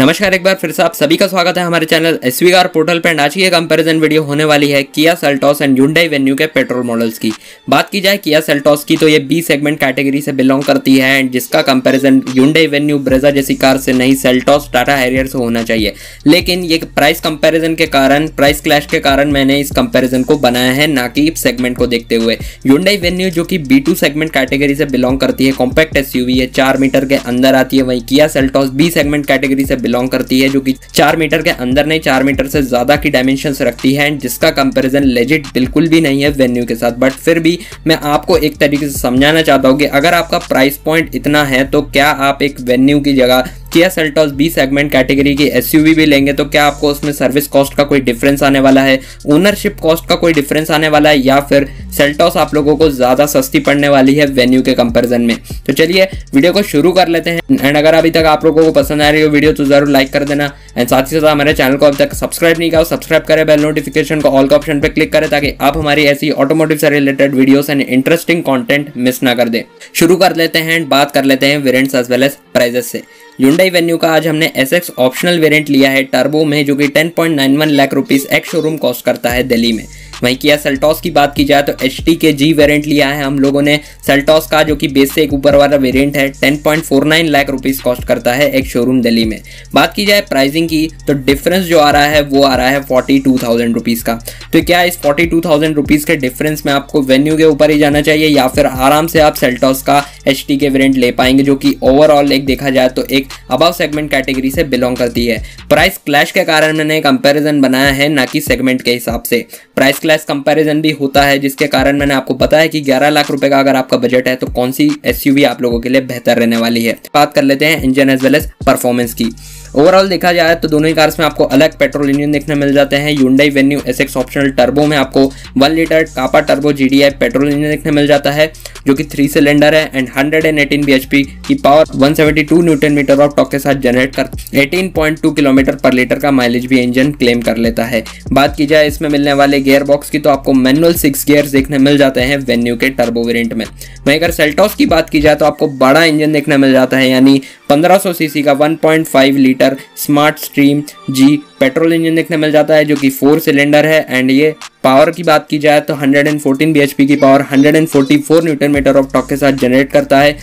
नमस्कार, एक बार फिर से आप सभी का स्वागत है हमारे चैनल एसवी कार पोर्टल पे। आज की ये कंपैरिजन वीडियो होने वाली है Kia Seltos and Hyundai Venue के पेट्रोल मॉडल्स की। बात की जाए किया सेल्टॉस की तो ये बी सेगमेंट कैटेगरी से बिलोंग करती है एंड जिसका कंपैरिजन Hyundai वेन्यू, ब्रेजा जैसी कार से नहीं, सेल्टॉस, टाटा हैरियर से होना चाहिए। लेकिन ये प्राइस कंपैरिजन के कारण, प्राइस क्लैश के कारण मैंने इस कंपैरिजन को बनाया है, ना कि सेगमेंट को देखते हुए। Hyundai वेन्यू जो कि B2 सेगमेंट कैटेगरी से बिलोंग करती है, कॉम्पैक्ट एसयूवी है, 4 मीटर के अंदर आती है। वहीं Kia Seltos B segment category से बिलोंग करती है जो कि 4 मीटर के अंदर नहीं, 4 मीटर से ज्यादा की डायमेंशंस रखती है एंड जिसका कंपैरिजन लेजिट बिल्कुल भी नहीं है वेन्यू के साथ। बट फिर भी मैं आपको एक तरीके से समझाना चाहता हूं कि अगर आपका प्राइस पॉइंट इतना है तो क्या आप एक वेन्यू की जगह Kia Seltos B segment category की एसयूवी भी लेंगे तो क्या आपको उसमें सर्विस कॉस्ट का कोई डिफरेंस आने वाला है, ओनरशिप कॉस्ट का कोई डिफरेंस आने वाला है, या फिर सेल्टॉस आप लोगों को ज्यादा सस्ती पड़ने वाली है वेन्यू के कंपैरिजन में। तो चलिए वीडियो को शुरू कर लेते हैं एंड अगर अभी तक आप लोगों को पसंद आ रही हो वीडियो तो जरूर लाइक कर देना एंड साथ ही साथ हमारे चैनल को अभी तक सब्सक्राइब नहीं किया, सब्सक्राइब करें, बेल नोटिफिकेशन को ऑल का ऑप्शन पे क्लिक करें ताकि आप हमारी ऐसी ऑटोमोटिव से related videos and interesting content miss ना कर दे। शुरू कर लेते हैं एंड बात कर लेते हैं variants as well as prices से। Hyundai वेन्यू का आज हमने SX ऑप्शनल वेरिएंट लिया है टर्बो में, जो कि 10.91 lakh rupees ex showroom cost करता है दिल्ली में। वहीं किया सेल्टॉस की बात की जाए तो HT के G वेरिएंट लिया है हम लोगों ने सेल्टॉस का, जो कि बेस से एक ऊपर वाला वेरिएंट है, 10.49 लाख रुपीस कॉस्ट करता है एक शोरूम दिल्ली में। बात की जाए प्राइसिंग की तो डिफरेंस जो आ रहा है वो आ रहा है 42,000 रुपीज़ का। तो क्या इस 42,000 रुपीज़ के डिफरेंस में आपको वेन्यू के ऊपर ही जाना चाहिए या फिर आराम से आप सेल्टॉस का HT के वेरिएंट ले पाएंगे, जो कि ओवरऑल एक देखा जाए तो एक अबव सेगमेंट कैटेगरी से बिलोंग करती है। प्राइस क्लैश के कारण मैंने कंपैरिजन बनाया है, ना कि सेगमेंट के हिसाब से। प्राइस क्लैश कंपैरिजन भी होता है जिसके कारण मैंने आपको बताया कि 11 लाख रुपए का अगर आपका बजट है तो कौन सी एसयूवी आप लोगों के लिए बेहतर रहने वाली है। बात कर लेते हैं engine as well as performance की। ओवरऑल देखा जाए तो दोनों ही कार्स में आपको अलग पेट्रोल इंजन देखने मिल जाते हैं। Hyundai Venue SX optional turbo में आपको 1 litre Kappa turbo GDI petrol engine देखने मिल जाता है जो कि 3 सिलेंडर है एंड 118 bhp की power, 172 newton metre of torque के साथ जनरेट कर 18.2 किलोमीटर पर लीटर का माइलेज भी इंजन क्लेम कर लेता है। बात की जाए इसमें मिलने वाले गियर बॉक्स की तो आपको मैनुअल 6 गियर्स देखने मिल जाते हैं वेन्यू के टर्बो वेरिएंट में। वहीं अगर सेल्टॉस की बात की जाए तो आपको बड़ा इंजन देखने मिल जाता है, यानी 1500 सीसी का 1.5 litre smart stream G petrol engine देखने मिल जाता है जो कि 4 सिलेंडर है एंड ये पावर की बात की जाए तो 114 bhp की power, 144 newton metre of torque के साथ जनरेट करता है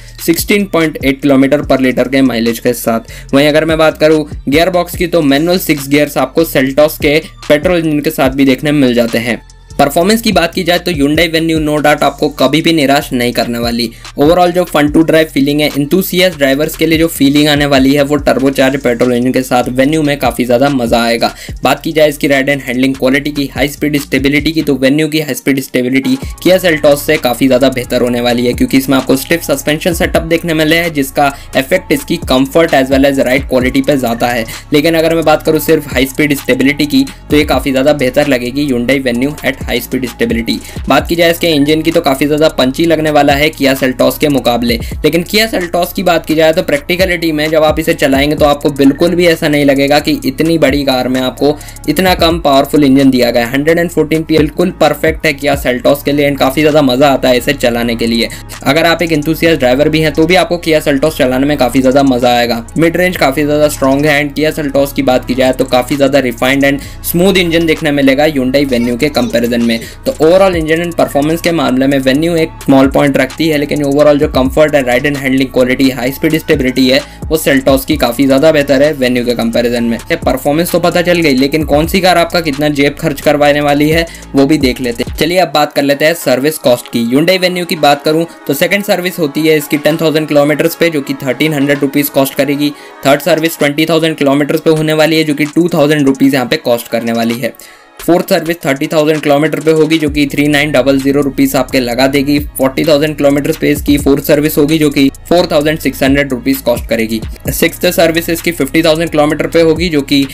16.8 किलोमीटर पर लीटर के माइलेज के साथ। वहीं अगर मैं बात करूं गियर बॉक्स की तो मैनुअल 6 गियर्स आपको सेल्टॉस के पेट्रोल इंजन के साथ भी देखने मिल जाते हैं। परफॉर्मेंस की बात की जाए तो Hyundai वेन्यू नो डाउट आपको कभी भी निराश नहीं करने वाली। ओवरऑल जो फन टू ड्राइव फीलिंग है, इंथुसियास्ट ड्राइवर्स के लिए जो फीलिंग आने वाली है वो टर्बोचार्ज पेट्रोल इंजन के साथ वेन्यू में काफ़ी ज़्यादा मज़ा आएगा। बात की जाए इसकी राइड एंड हैंडलिंग क्वालिटी की, हाई स्पीड स्टेबिलिटी की, तो वेन्यू की high speed stability Kia Seltos से काफ़ी ज़्यादा बेहतर होने वाली है क्योंकि इसमें आपको स्टिफ सस्पेंशन सेटअप देखने मिले हैं जिसका इफेक्ट इसकी comfort as well as ride quality पे ज़्यादा है। लेकिन अगर मैं बात करूँ सिर्फ हाई स्पीड स्टेबिलिटी की तो ये काफ़ी ज़्यादा बेहतर लगेगी Hyundai Venue at high speed stability. बात की जाए इसके इंजन की तो काफी ज्यादा पंची लगने वाला है किया सेल्टॉस के मुकाबले। लेकिन किया सेल्टॉस की बात की जाए तो प्रैक्टिकलिटी में जब आप इसे चलाएंगे तो आपको बिल्कुल भी ऐसा नहीं लगेगा कि इतनी बड़ी कार में आपको इतना कम पावरफुल इंजन दिया गया है। 114 PS बिल्कुल परफेक्ट है किया सेल्टॉस के लिए एंड काफी ज्यादा मजा आता है इसे चलाने के लिए। अगर आप एक एंथुसियास्ट ड्राइवर भी हैं तो भी आपको किया सेल्टॉस चलाने में काफी ज्यादा मजा आएगा। मिड रेंज काफी ज्यादा स्ट्रॉन्ग है एंड किया सेल्टॉस की बात की जाए तो काफी ज्यादा रिफाइंड एंड स्मूथ इंजन देखने मिलेगा Hyundai वेन्यू के कंपैरिजन में। तो ओवरऑल इंजन एंड परफॉर्मेंस के मामले में वेन्यू एक स्मॉल पॉइंट रखती है, लेकिन ओवरऑल जो कंफर्ट है, ride and handling quality, high speed stability है वो सेल्टॉस की काफी ज्यादा बेहतर है वेन्यू के कंपैरिजन में। परफॉर्मेंस तो पता चल गई, लेकिन कौन सी कार आपका कितना जेब खर्च करवाने वाली है वो भी देख लेते हैं। चलिए अब बात कर लेते हैं सर्विस कॉस्ट की। Hyundai वेन्यू की बात करूं तो सेकंड सर्विस होती है इसकी 10,000 किलोमीटर पे जो कि 1300 रुपीज कॉस्ट करेगी। थर्ड सर्विस 20,000 किलोमीटर पे होने वाली है जो कि 2,000 रुपीज यहाँ पे कॉस्ट करने वाली है। फोर्थ सर्विस 30,000 किलोमीटर पे होगी जो कि 3900 रुपीज आपके लगा देगी। 40,000 किलोमीटर पे इसकी फोर्थ सर्विस होगी जो कि 4,600 रुपीज कॉस्ट करेगी। सिक्स्थ सर्विस इसकी 50,000 किलोमीटर पे होगी जो कि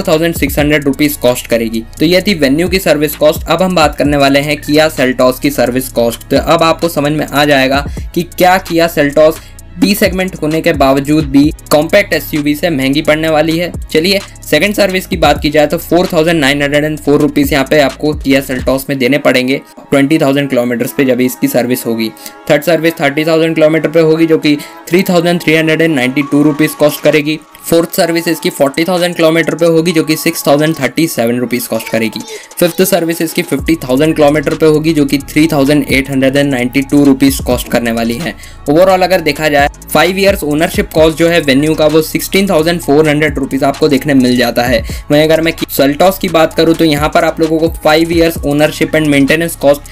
4,600 रुपीज कॉस्ट करेगी। तो ये थी वेन्यू की सर्विस कॉस्ट। अब हम बात करने वाले हैं किया सेल्टॉस की सर्विस कॉस्ट। तो अब आपको समझ में आ जाएगा कि क्या किया सेल्टॉस बी सेगमेंट होने के बावजूद भी कॉम्पैक्ट एसयूवी से महंगी पड़ने वाली है। चलिए सेकंड सर्विस की बात की जाए तो 4,904 रुपीज़ यहाँ पे आपको किया सेल्टॉस में देने पड़ेंगे 20,000 किलोमीटर्स पे जब इसकी सर्विस होगी। थर्ड सर्विस 30,000 किलोमीटर पे होगी जो कि 3,392 रुपीज़ कॉस्ट करेगी। फोर्थ सर्विस इसकी 40,000 किलोमीटर पे होगी जो कि 6,037 रुपीज़ कॉस्ट करेगी। फिफ्थ सर्विस इसकी 50,000 किलोमीटर पे होगी जो कि 3,892 रुपीज़ कॉस्ट करने वाली है। ओवरऑल अगर देखा जाए 5 ईयर्स ओनरशिप कॉस्ट जो है वेन्यू का वो 16,400 रुपीज़ आपको देखने मिल जाता है। वहीं अगर मैं सेल्टॉस की बात करूँ तो यहाँ पर आप लोगों को 5 years ownership and maintenance cost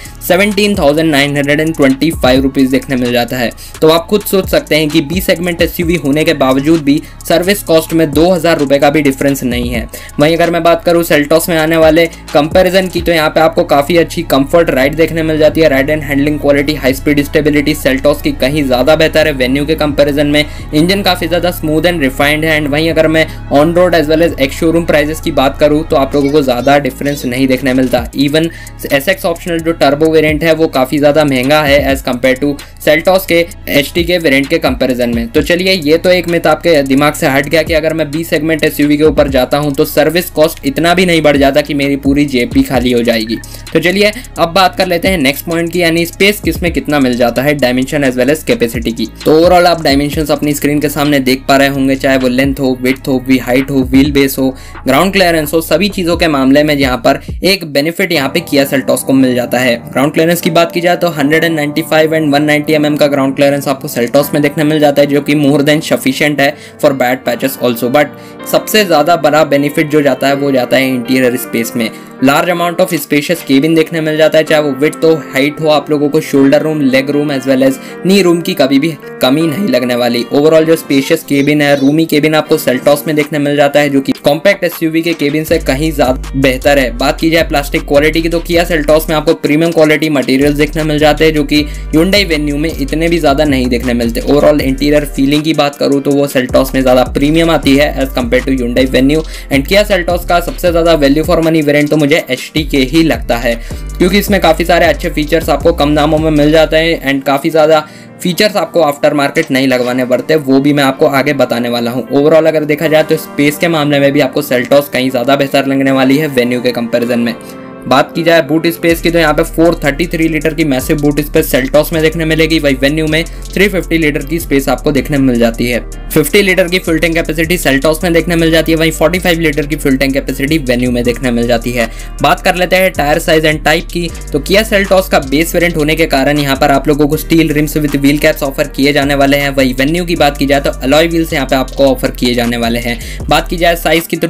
17,925 rupees देखने मिल जाता है। तो आप खुद सोच सकते हैं कि बी सेगमेंट एसयूवी होने के बावजूद भी सर्विस कॉस्ट में 2,000 रुपये का भी डिफरेंस नहीं है। वहीं अगर मैं बात करूँ सेल्टॉस में आने वाले कंपैरिजन की तो यहाँ पे आपको काफ़ी अच्छी कंफर्ट राइड देखने मिल जाती है। Ride and handling quality, high speed stability Seltos की कहीं ज़्यादा बेहतर है वेन्यू के कंपैरिजन में। इंजन काफ़ी ज़्यादा स्मूथ एंड रिफाइंड है। एंड वहीं अगर मैं on road as well as ex showroom prices की बात करूँ तो आप लोगों को ज़्यादा डिफरेंस नहीं देखने मिलता। इवन एसएक्स ऑप्शनल जो टर्बो वेरिएंट है वो काफ़ी ज़्यादा महंगा है एज कम्पेयर टू सेल्टॉस के एचटी के वेरिएंट के कंपैरिजन में। तो चलिए ये तो एक मिथ आपके दिमाग से हट गया कि अगर मैं बी सेगमेंट एसयूवी के ऊपर जाता हूं तो सर्विस कॉस्ट इतना भी नहीं बढ़ जाता कि मेरी पूरी जेब भी खाली हो जाएगी। तो चलिए अब बात कर लेते हैं नेक्स्ट पॉइंट की, यानी स्पेस किसमें कितना मिल जाता है, dimension as well as capacity की। तो ओवरऑल आप डायमेंशंस अपनी स्क्रीन के सामने देख पा रहे होंगे, चाहे वो लेंथ हो, विड्थ हो, हाइट हो, व्हील बेस हो, ग्राउंड क्लियरेंस हो, सभी चीजों के मामले में यहाँ पर एक बेनिफिट यहाँ पे किया सेल्टॉस को मिल जाता है। ग्राउंड क्लियरेंस की बात की जाए तो 195 एंड 190 mm का ग्राउंड क्लियरेंस आपको सेल्टॉस में देखने मिल जाता है जो कि मोर देन सफिशिएंट है for bad patches also. But सबसे ज़्यादा बड़ा बेनिफिट जो जाता है वो जाता है इंटीरियर स्पेस में। Large amount of spacious cabin देखने मिल जाता है, चाहे वो विड्थ हो, हाइट हो, आप लोगों को shoulder room, leg room as well as knee room की कभी भी कमी नहीं लगने वाली। ओवरऑल जो स्पेशियस केबिन है, रूमी केबिन आपको सेल्टॉस में देखने मिल जाता है जो कि कॉम्पैक्ट एसयूवी के केबिन से कहीं ज्यादा बेहतर है। बात की जाए प्लास्टिक क्वालिटी की तो किया सेल्टॉस में आपको प्रीमियम क्वालिटी मटेरियल्स देखने मिल जाते हैं जो कि Hyundai वेन्यू में इतने भी ज्यादा नहीं देखने मिलते। ओवरऑल इंटीरियर फीलिंग की बात करूँ तो वो सेल्टॉस में ज्यादा प्रीमियम आती है as compare to Hyundai Venue. And Kia Seltos का सबसे ज्यादा वैल्यू फॉर मनी वेरिएंट तो मुझे एचटी के ही लगता है, क्योंकि इसमें काफी सारे अच्छे फीचर्स आपको कम दामों में मिल जाते हैं एंड काफी ज्यादा फीचर्स आपको आफ्टर मार्केट नहीं लगवाने पड़ते, वो भी मैं आपको आगे बताने वाला हूँ। ओवरऑल अगर देखा जाए तो स्पेस के मामले में भी आपको सेल्टॉस कहीं ज़्यादा बेहतर लगने वाली है वेन्यू के कंपैरिजन में। बात की जाए बूट स्पेस की तो यहाँ पे 433 लीटर की मैसिव बूट स्पेस सेल्टॉस में देखने मिलेगी, वही वेन्यू में 350 लीटर की स्पेस आपको देखने मिल जाती है। 50 लीटर की फुल टैंक कैपेसिटी सेल्टॉस में देखने मिल जाती है, वहीं 45 लीटर की फुल टैंक कैपेसिटी वेन्यू में देखने मिल जाती है। बात कर लेते हैं टायर साइज एंड टाइप की, तो किया सेल्टॉस का बेस वेरिएंट होने के कारण यहाँ पर आप लोगों को steel rims with wheel caps offer किए जाने वाले हैं। वही वेन्यू की बात की जाए तो अलॉय व्हील्स यहाँ पे आपको ऑफर किए जाने वाले हैं। बात की जाए साइज की तो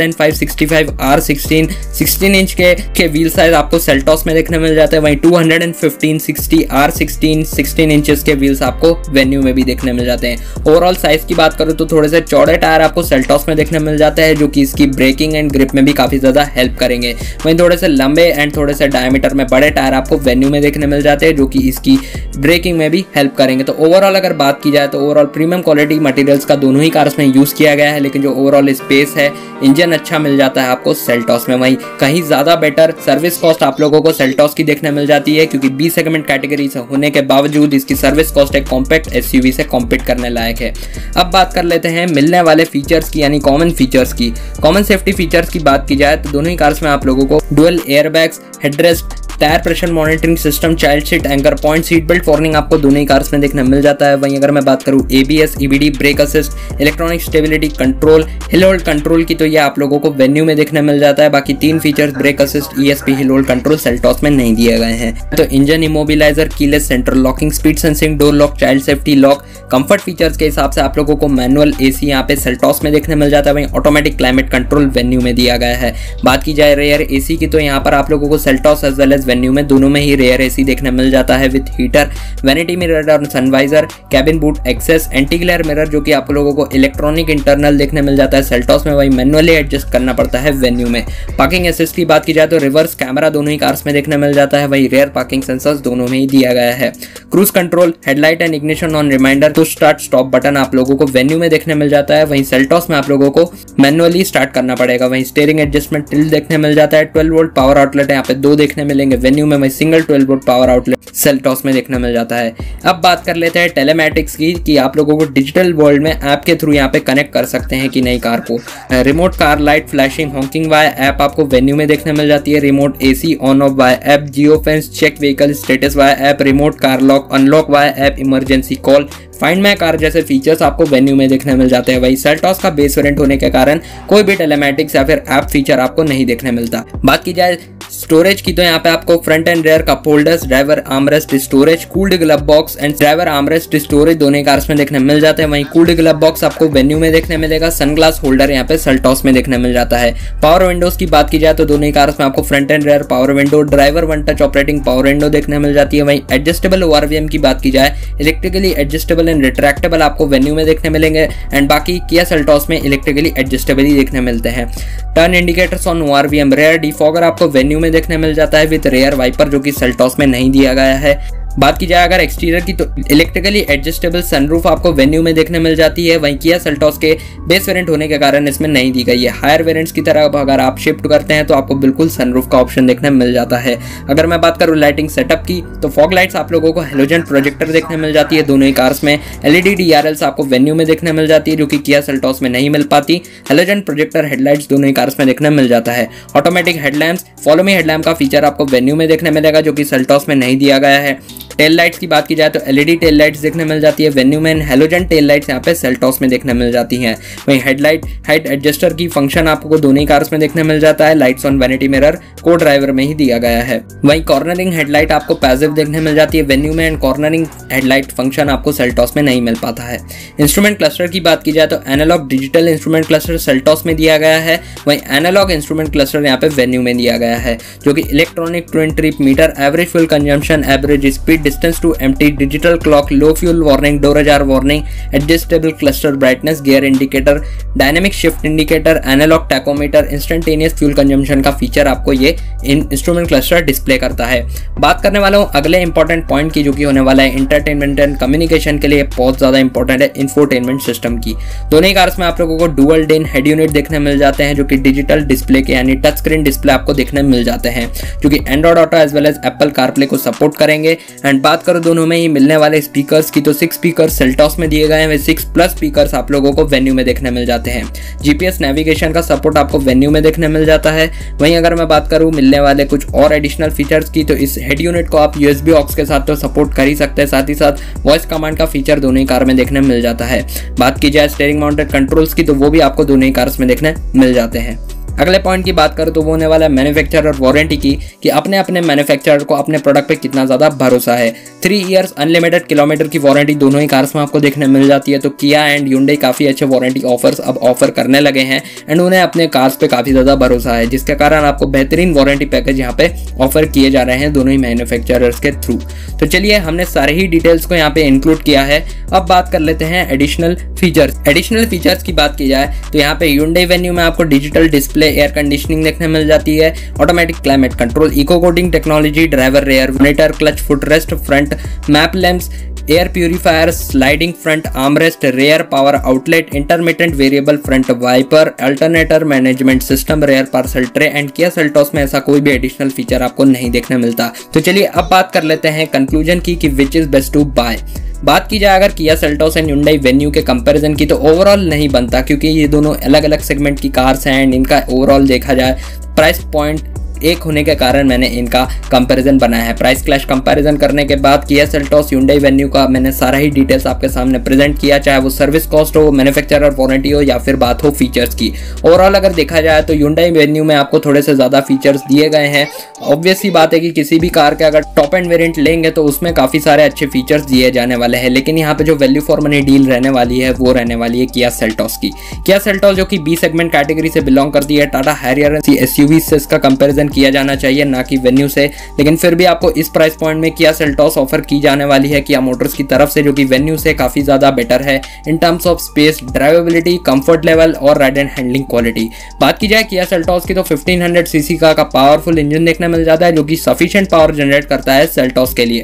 205/65 R16 16 इंच के व्हील साइज आपको सेल्टॉस में देखने मिल जाता है, वहीं 215/60 R16 16 इंचेस के व्हील्स आपको वेन्यू में भी देखने मिल जाते हैं। ओवरऑल साइज की बात करूं तो थोड़े से चौड़े टायर आपको सेल्टॉस में देखने मिल जाता है जो कि इसकी ब्रेकिंग एंड ग्रिप में भी काफी ज्यादा हेल्प करेंगे। वहीं थोड़े से लंबे एंड थोड़े से डायमीटर में बड़े टायर आपको वेन्यू में देखने मिल जाते हैं जो कि इसकी ब्रेकिंग में भी हेल्प करेंगे। तो ओवरऑल अगर बात की जाए तो ओवरऑल प्रीमियम क्वालिटी मटेरियल्स का दोनों ही कार्स में यूज किया गया है, लेकिन जो ओवरऑल स्पेस है, इंजन अच्छा मिल जाता है आपको सेल्टॉस में। वहीं कहीं ज्यादा बेटर सर्विस कॉस्ट आप लोगों को सेल्टॉस की देखने मिल जाती है, क्योंकि बी सेगमेंट कैटेगरी से होने के बावजूद इसकी सर्विस कॉस्ट एक कॉम्पैक्ट एसयूवी से कॉम्पीट करने लायक है। अब बात कर लेते हैं मिलने वाले फीचर्स की, यानी कॉमन फीचर्स की। कॉमन सेफ्टी फीचर्स की बात की जाए तो दोनों ही कार्स में आप लोगों को dual airbags, headrest, tyre pressure monitoring system, child seat, anchor point, seat belt warning आपको दोनों ही कार्स में देखने मिल जाता है। वहीं अगर मैं बात करूं ABS, EBD, brake assist, electronic stability control, hill hold control की तो ये आप लोगों को वेन्यू में देखने मिल जाता है। बाकी तीन features brake assist, ESP, hill hold control Seltos में नहीं दिए गए हैं। तो engine immobiliser, keyless central locking, speed sensing, door lock, child safety lock, comfort features के हिसाब से आप लोगों को मैनुअल AC यहाँ पे सेल्टॉस में देखने मिल जाता है। वहीं ऑटोमेटिक क्लाइमेट कंट्रोल वेन्यू में दिया गया है। बात की जाए रेयर AC की तो यहाँ पर आप लोगों को Seltos as well as Venue में दोनों में ही रेयर AC देखने मिल जाता है विद हीटर, वैनिटी मिरर और sun visor, cabin boot access, anti glare mirror जो कि आप लोगों को इलेक्ट्रॉनिक इंटरनल देखने मिल जाता है सेल्टॉस में, वही मैनुअली एडजस्ट करना पड़ता है वेन्यू में। पार्किंग असिस्ट की बात की जाए तो रिवर्स कैमरा दोनों ही कार्स में देखने मिल जाता है, वही रेयर पार्किंग सेंसर्स दोनों में ही दिया गया है। Cruise control, headlight and ignition on reminder, push start stop button आप लोगों को वेन्यू में देखने मिल जाता है, वहीं सेल्टॉस में आप लोगों को मैनुअली स्टार्ट करना पड़ेगा। वहीं स्टीयरिंग एडजस्टमेंट टिल्ट देखने मिल जाता है। 12 वोल्ट पावर आउटलेट यहाँ पे 2 देखने मिलेंगे वेन्यू में, वहीं single 12 volt power outlet Seltos में देखने मिल जाता है। अब बात कर लेते हैं टेलेमैटिक्स की कि आप लोगों को डिजिटल वर्ल्ड में ऐप के थ्रू यहाँ पे कनेक्ट कर सकते हैं कि नई कार को। Remote car light flashing honking via app आपको वेन्यू में देखने मिल जाती है। Remote AC on off via app, geo fence check vehicle status via app, remote car lock unlock via app, emergency call, find my car जैसे features आपको Venue में देखने मिल जाते हैं। वही सेल्टॉस का बेस वेरिएंट होने के कारण कोई भी टेलेमैटिक्स या फिर ऐप फीचर आपको नहीं देखने मिलता। बात की जाए स्टोरेज की तो यहाँ पे आपको front and rear cup holders, driver armrest storage, cooled glove box and driver armrest storage दोनों कार्स में देखने मिल जाते हैं। वहीं कूल्ड ग्लब बॉक्स आपको वेन्यू में देखने मिलेगा। सनग्लास होल्डर यहाँ पे सेल्टॉस में देखने मिल जाता है। पावर विंडोज की बात की जाए तो दोनों कार्स में आपको front and rear power window, driver one touch operating power window देखने मिल जाती है। वहीं एडजस्टेबल ORVM की बात की जाए, इलेक्ट्रिकली एडजस्टेबल एंड रिट्रैक्टेबल आपको वेन्यू में देखने मिलेंगे एंड बाकी किया सेल्टॉस में इलेक्ट्रिकली एडजस्टेबल ही देखने मिलते हैं। Turn indicators on ORVM, rear defogger आपको वेन्यू में देखने मिल जाता है विद रेयर वाइपर, जो कि सेल्टॉस में नहीं दिया गया है। बात की जाए अगर एक्सटीरियर की तो इलेक्ट्रिकली एडजस्टेबल सनरूफ आपको वेन्यू में देखने मिल जाती है। वहीं किया सेल्टॉस के बेस वेरिएंट होने के कारण इसमें नहीं दी गई है। हायर वेरिएंट्स की तरह अगर आप शिफ्ट करते हैं तो आपको बिल्कुल सनरूफ का ऑप्शन देखने मिल जाता है। अगर मैं बात करूँ लाइटिंग सेटअप की तो फॉग लाइट्स आप लोगों को हेलोजन प्रोजेक्टर देखने मिल जाती है दोनों ही कार्स में। LED DRLs आपको वेन्यू में देखने मिल जाती है जो कि किया सेल्टॉस में नहीं मिल पाती। हेलोजन प्रोजेक्टर हेडलाइट्स दोनों ही कार्स में देखने मिल जाता है। Automatic headlamps, follow me headlamp का फीचर आपको वेन्यू में देखने मिलेगा जो कि सेल्टॉस में नहीं दिया गया है। टेल लाइट्स की बात की जाए तो LED टेल लाइट्स देखने मिल जाती है वेन्यू में। हेलोजन टेल लाइट्स यहाँ पे सेल्टॉस में देखने मिल जाती हैं। वहीं हेडलाइट हाइट एडजस्टर की फंक्शन आपको दोनों ही कार्स में देखने मिल जाता है। लाइट्स ऑन वैनिटी मिरर को ड्राइवर में ही दिया गया है। वहीं कॉर्नरिंग हेडलाइट आपको पैसिव देखने मिल जाती है वेन्यू में एंड कॉर्नरिंग हेडलाइट फंक्शन आपको सेल्टॉस में नहीं मिल पाता है। इंस्ट्रूमेंट क्लस्टर की बात की जाए तो analogue digital instrument cluster Seltos में दिया गया है। वहीं एनालॉग इंस्ट्रूमेंट क्लस्टर यहाँ पे वेन्यू में दिया गया है जो कि electronic twin trip meter, average fuel consumption, average speed, distance to empty, digital clock, low fuel warning, door ajar warning, adjustable cluster brightness, gear indicator, dynamic shift indicator, analogue tachometer, instantaneous fuel consumption का feature आपको ये instrument cluster display करता है। बात करने वाला हूँ अगले इंपॉर्टेंट पॉइंट की जो कि होने वाला है इंटरटेनमेंट एंड कम्युनिकेशन के लिए बहुत ज्यादा इंपॉर्टेंट है, इंफोटेनमेंट सिस्टम की। दोनों ही कार्स में आप लोगों को डुअल डिन हेड यूनिट देखने मिल जाते हैं जो कि डिजिटल डिस्प्ले के यानी टच स्क्रीन डिस्प्ले आपको देखने मिल जाते हैं जो कि Android Auto as well as Apple CarPlay को सपोर्ट करेंगे। एंड बात करो दोनों में ही मिलने वाले स्पीकर्स की तो 6 स्पीकर सेल्टॉस में दिए गए हैं, 6+ स्पीकर्स आप लोगों को वेन्यू में देखने मिल जाते हैं। GPS नेविगेशन का सपोर्ट आपको वेन्यू में देखने मिल जाता है। वहीं अगर मैं बात करूं मिलने वाले कुछ और एडिशनल फीचर्स की तो इस हेड यूनिट को आप USB ऑक्स के साथ तो सपोर्ट कर ही सकते हैं, साथ ही साथ वॉइस कमांड का फीचर दोनों ही कार में देखने मिल जाता है। बात की जाए स्टीयरिंग माउंटेड कंट्रोल्स की तो वो भी आपको दोनों ही कार्स में देखने मिल जाते हैं। अगले पॉइंट की बात करूं तो वो होने वाला है मैन्युफैक्चरर वारंटी की कि अपने मैन्युफैक्चरर को अपने प्रोडक्ट पे कितना ज़्यादा भरोसा है। 3 इयर्स अनलिमिटेड किलोमीटर की वारंटी दोनों ही कार्स में आपको देखने मिल जाती है। तो किया एंड ह्यूंडई काफ़ी अच्छे वारंटी ऑफर्स अब ऑफर करने लगे हैं एंड उन्हें अपने कार्स पे काफ़ी ज़्यादा भरोसा है, जिसके कारण आपको बेहतरीन वारंटी पैकेज यहाँ पे ऑफर किए जा रहे हैं दोनों ही मैन्युफैक्चरर्स के थ्रू। तो चलिए हमने सारे ही डिटेल्स को यहाँ पे इंक्लूड किया है। अब बात कर लेते हैं एडिशनल फीचर्स। एडिशनल फीचर्स की बात की जाए तो यहाँ पे ह्यूंडई वेन्यू में आपको डिजिटल डिस्प्ले, एयर कंडीशनिंग देखने मिल जाती है, automatic climate control, eco coating technology, driver rear monitor, clutch foot rest, front map lamps, air purifier, sliding front armrest, rear power outlet, intermittent variable front wiper, alternator management system, rear parcel tray and Kia Seltos में ऐसा कोई भी additional feature आपको नहीं देखने मिलता। तो चलिए अब बात कर लेते हैं कंक्लूजन की कि which is best to buy. बात की जाए अगर Kia Seltos and Hyundai Venue के कंपैरिजन की तो ओवरऑल नहीं बनता, क्योंकि ये दोनों अलग अलग सेगमेंट की कार्स हैं एंड इनका ओवरऑल देखा जाए प्राइस पॉइंट एक होने के कारण मैंने इनका कंपैरिजन बनाया है। प्राइस क्लैश कंपैरिजन करने के बाद किया सेल्टॉस ह्यूंडई वेन्यू का मैंने सारा ही डिटेल्स आपके सामने प्रेजेंट किया, चाहे वो सर्विस कॉस्ट हो, मैन्युफैक्चरर वारंटी हो या फिर बात हो फीचर्स की। ओवरऑल अगर देखा जाए तो ह्यूंडई वेन्यू में आपको थोड़े से ज़्यादा फीचर्स दिए गए हैं। ऑब्वियसली बात है कि किसी भी कार के अगर टॉप एंड वेरिएंट लेंगे तो उसमें काफ़ी सारे अच्छे फीचर्स दिए जाने वाले हैं, लेकिन यहाँ पे जो वैल्यू फॉर मनी डील रहने वाली है वो रहने वाली है किया सेल्टॉस की। किया सेल्टॉस जो कि बी सेगमेंट कैटेगरी से बिलोंग करती है, टाटा हैरियर SUV से इसका कंपेरिजन किया जाना चाहिए ना कि वेन्यू से, लेकिन फिर भी आपको इस प्राइस पॉइंट में किया सेल्टॉस ऑफर की जाने वाली है किया मोटर्स की तरफ से, जो कि वेन्यू से काफी ज्यादा बेटर है in terms of space, drivability, comfort level और राइड एंड हैंडलिंग क्वालिटी। बात की जाए किया सेल्टॉस की तो 1500 सीसी का पावरफुल इंजन देखने मिल जाता है जो कि सफिशिएंट पावर जनरेट करता है सेल्टॉस के लिए।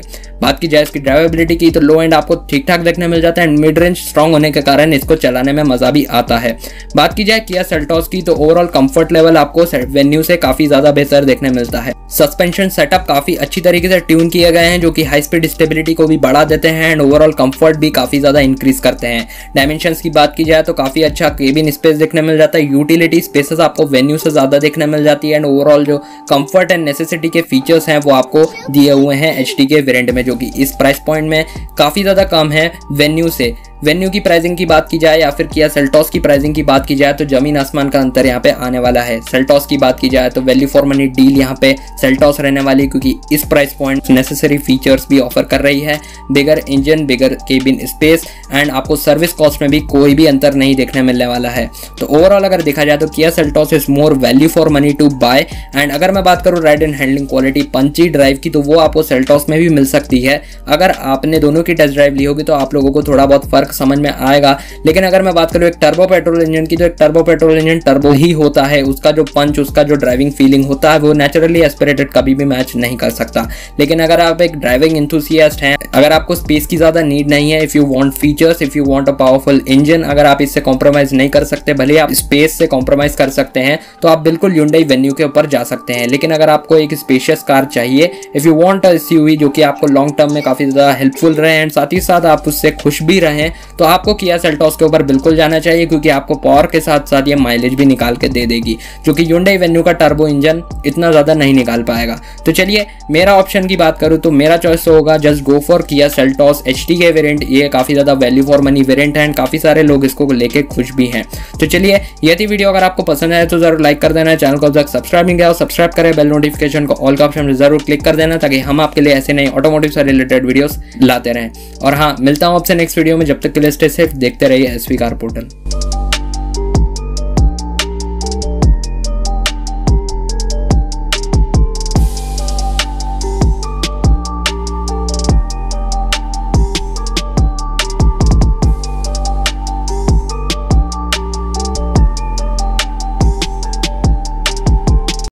बात की जाए इसकी ड्राइवेबिलिटी की तो लो एंड आपको ठीक ठाक देखने मिल जाता है एंड मिड रेंज स्ट्रॉन्ग होने के कारण इसको चलाने में मजा भी आता है। बात की जाए किया सेल्टॉस की तो ओवरऑल कंफर्ट लेवल आपको वेन्यू से काफी ज्यादा बेहतर देखने मिलता है। सस्पेंशन सेटअप काफी अच्छी तरीके से ट्यून किए गए हैं जो कि हाई स्पीड स्टेबिलिटी को भी बढ़ा देते हैं एंड ओवरऑल कंफर्ट भी काफी ज्यादा इंक्रीज करते हैं। डायमेंशंस की बात की जाए तो काफी अच्छा केबिन स्पेस देखने मिल जाता है, यूटिलिटी स्पेसेस आपको वेन्यू से ज्यादा देखने मिल जाती है एंड ओवरऑल जो कंफर्ट एंड नेसेसिटी के फीचर्स हैं वो आपको दिए हुए हैं एचडी के वेरिएंट में, जो कि इस प्राइस पॉइंट में काफी ज्यादा कम है वेन्यू से। वेन्यू की प्राइसिंग की बात की जाए या फिर किया सेल्टॉस की प्राइसिंग की बात की जाए तो जमीन आसमान का अंतर यहाँ पे आने वाला है। सेल्टॉस की बात की जाए तो वैल्यू फॉर मनी डील यहाँ पे सेल्टॉस रहने वाली, क्योंकि इस प्राइस पॉइंट नेसेसरी फीचर्स भी ऑफर कर रही है, bigger engine, bigger cabin space and आपको सर्विस कॉस्ट में भी कोई भी अंतर नहीं देखने मिलने वाला है। तो ओवरऑल अगर देखा जाए तो Kia Seltos is more value for money to buy. And अगर मैं बात करूँ ride and handling quality, punchy drive की, तो वो आपको सेल्टॉस में भी मिल सकती है। अगर आपने दोनों की टेस्ट ड्राइव ली होगी तो आप लोगों को थोड़ा बहुत फर्क समझ में आएगा। लेकिन अगर मैं बात करूं एक टर्बो पेट्रोल इंजन की तो एक टर्बो पेट्रोल इंजन टर्बो ही होता है, उसका जो पंच, उसका जो ड्राइविंग फीलिंग होता है वो नेचुरली एस्पिरेटेड कभी भी मैच नहीं कर सकता। लेकिन अगर आप एक ड्राइविंग एंथुसियास्ट हैं, अगर आपको स्पेस की ज्यादा नीड नहीं है, if you want features, if you want a powerful engine, अगर आप इससे कॉम्प्रोमाइज नहीं कर सकते, भले आप स्पेस से कॉम्प्रोमाइज कर सकते हैं, तो आप बिल्कुल Hyundai वेन्यू के ऊपर जा सकते हैं। लेकिन अगर आपको एक स्पेशियस कार चाहिए, if you want a SUV जो कि आपको लॉन्ग टर्म में काफी ज्यादा हेल्पफुल रहे एंड साथ ही साथ आप उससे खुश भी रहें, तो आपको किया सेल्टॉस के ऊपर बिल्कुल जाना चाहिए, क्योंकि आपको पावर के साथ साथ ये माइलेज भी निकाल के दे देगी, जो कि Hyundai वेन्यू का टर्बो इंजन इतना ज्यादा नहीं निकाल पाएगा। तो चलिए मेरा ऑप्शन की बात करूं तो मेरा चॉइस होगा just go for Kia Seltos HD के वेरिएंट। ये काफी ज्यादा वैल्यू फॉर मनी वेरिएंट है एंड काफी सारे लोग इसको लेके खुश भी हैं। तो चलिए ये थी वीडियो, अगर आपको पसंद आए तो जरूर लाइक कर देना, चैनल को जब सब्सक्राइब नहीं किया तो सब्सक्राइब करें, बेल नोटिफिकेशन को ऑल का ऑप्शन में जरूर क्लिक कर देना ताकि हम आपके लिए ऐसे नए ऑटोमोटिव से रिलेटेड वीडियोस लाते रहें। और हाँ, मिलता हूँ आपसे नेक्स्ट वीडियो में, जब तक के लिए स्टे सेफ, देखते रहिए एसवी कार पोर्टल।